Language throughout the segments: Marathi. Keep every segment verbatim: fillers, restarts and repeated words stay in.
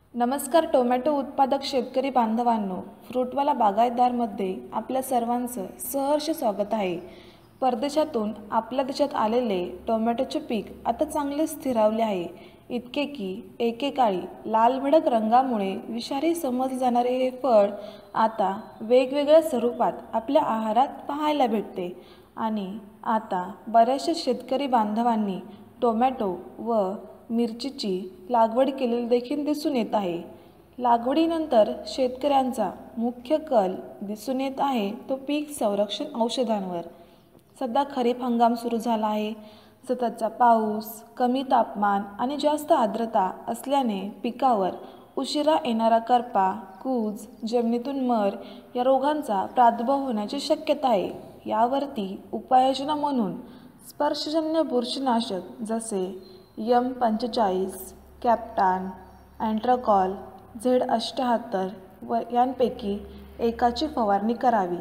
नमस्कार टोमॅटो उत्पादक शेतकरी बांधवांनो, फ्रूटवाला बागायतदारमध्ये आपल्या सर्वांचं सहर्ष स्वागत आहे। परदेशातून आपल्या देशात आलेले टोमॅटोचे पीक आता चांगले स्थिरावले आहे। इतके की एकेकाळी लाल भडक रंगामुळे विषारी समजले जाणारे हे फळ आता वेगवेगळ्या स्वरूपात आपल्या आहारात पाहायला भेटते आणि आता बऱ्याचशा शेतकरी बांधवांनी टोमॅटो व मिरचीची लागवड केलेली देखील दिसून येत आहे। लागवडीनंतर शेतकऱ्यांचा मुख्य कल दिसून येत आहे तो पीक संरक्षण औषधांवर। सध्या खरीप हंगाम सुरू झाला आहे। सततचा पाऊस, कमी तापमान आणि जास्त आर्द्रता असल्याने पिकावर उशिरा येणारा करपा, कूज, जमिनीतून मर या रोगांचा प्रादुर्भाव होण्याची शक्यता आहे। यावरती उपाययोजना म्हणून स्पर्शजन्य बुरशीनाशक जसे एम पंचेचाळीस, कॅप्टान, अँट्राकॉल, झेड अठ्ठ्याहत्तर व यांपैकी एकाची फवारणी करावी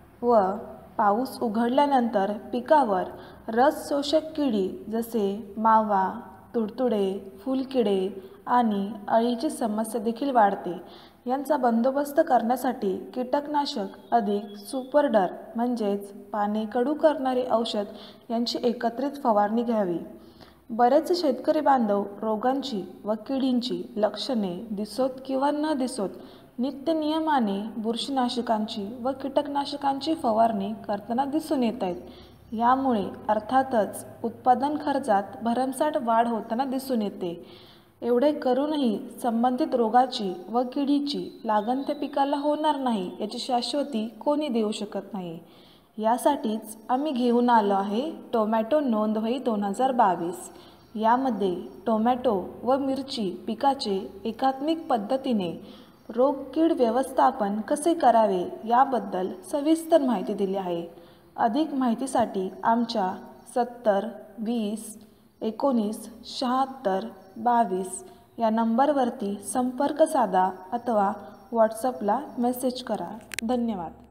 व पाऊस उघडल्यानंतर पिकावर रस शोषक किडी जसे मावा, तुडतुडे, फुलकिडे आणि अळीची समस्या देखील वाढते। यांचा बंदोबस्त करण्यासाठी कीटकनाशक अधिक सुपरडर म्हणजेच पाने कडू करणारे औषध यांची एकत्रित फवारणी घ्यावी। बरेच शेतकरी बांधव रोगांची व किडींची लक्षणे दिसोत किंवा न दिसोत नित्य नियमाने बुरशीनाशकांची व कीटकनाशकांची फवारणी करताना दिसून येत आहेत। यामुळे अर्थातच उत्पादन खर्चात भरमसाठ वाढ होताना दिसून येते। एवढे करूनही संबंधित रोगाची व किडीची लागण त्या पिकाला होणार नाही याची शाश्वती कोणी देऊ शकत नाही। यासाठीच आम्ही घेऊन आलो आहे टोमॅटो नोंदवही दोन हजार बावीस। यामध्ये टोमॅटो व मिरची पिकाचे एकात्मिक पद्धतीने रोग कीड व्यवस्थापन कसे करावे याबद्दल सविस्तर माहिती दिली आहे। अधिक माहितीसाठी आमच्या सत्तर वीस एकोणीस शहात्तर बावीस या नंबरवरती संपर्क साधा अथवा व्हॉट्सअपला मेसेज करा। धन्यवाद।